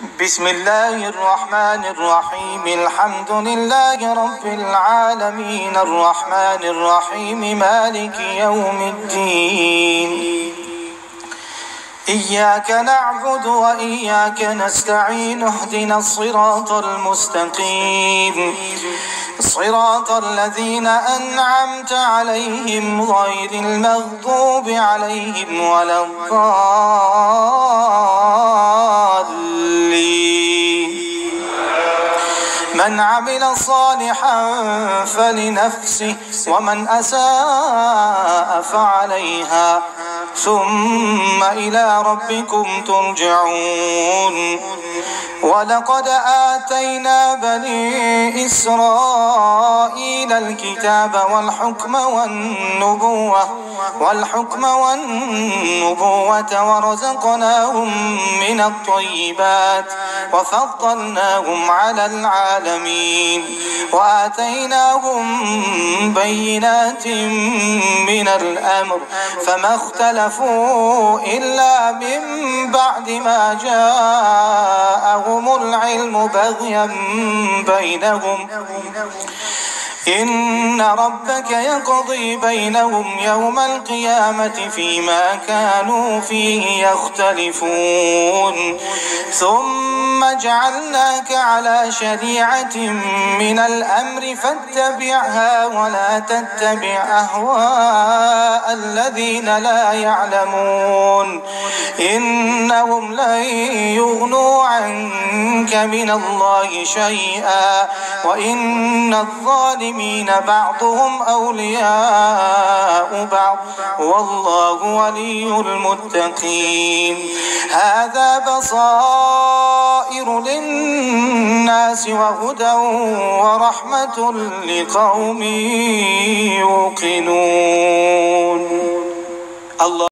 بسم الله الرحمن الرحيم. الحمد لله رب العالمين الرحمن الرحيم مالك يوم الدين. إياك نعبد وإياك نستعين. اهدنا الصراط المستقيم صراط الذين أنعمت عليهم غير المغضوب عليهم ولا الضالين. من عمل صالحا فلنفسه ومن أساء فعليها ثم إلى ربكم ترجعون. ولقد آتينا بني إسرائيل الكتاب والحكم والنبوة ورزقناهم من الطيبات وفضلناهم على العالمين وآتيناهم بينات من الأمر فما اختلفوا إلا من بعد ما جاءهم العلم بغيا بينهم. إن ربك يقضي بينهم يوم القيامة فيما كانوا فيه يختلفون. ثم جعلناك على شريعة من الأمر فاتبعها ولا تتبع أهواء الذين لا يعلمون. إنهم لن يغنوا عنك من الله شيئا وإن الظالمين بعضهم أولياء بعض والله ولي المتقين. هذا بصائر للناس وهدى ورحمة لقوم يوقنون. الله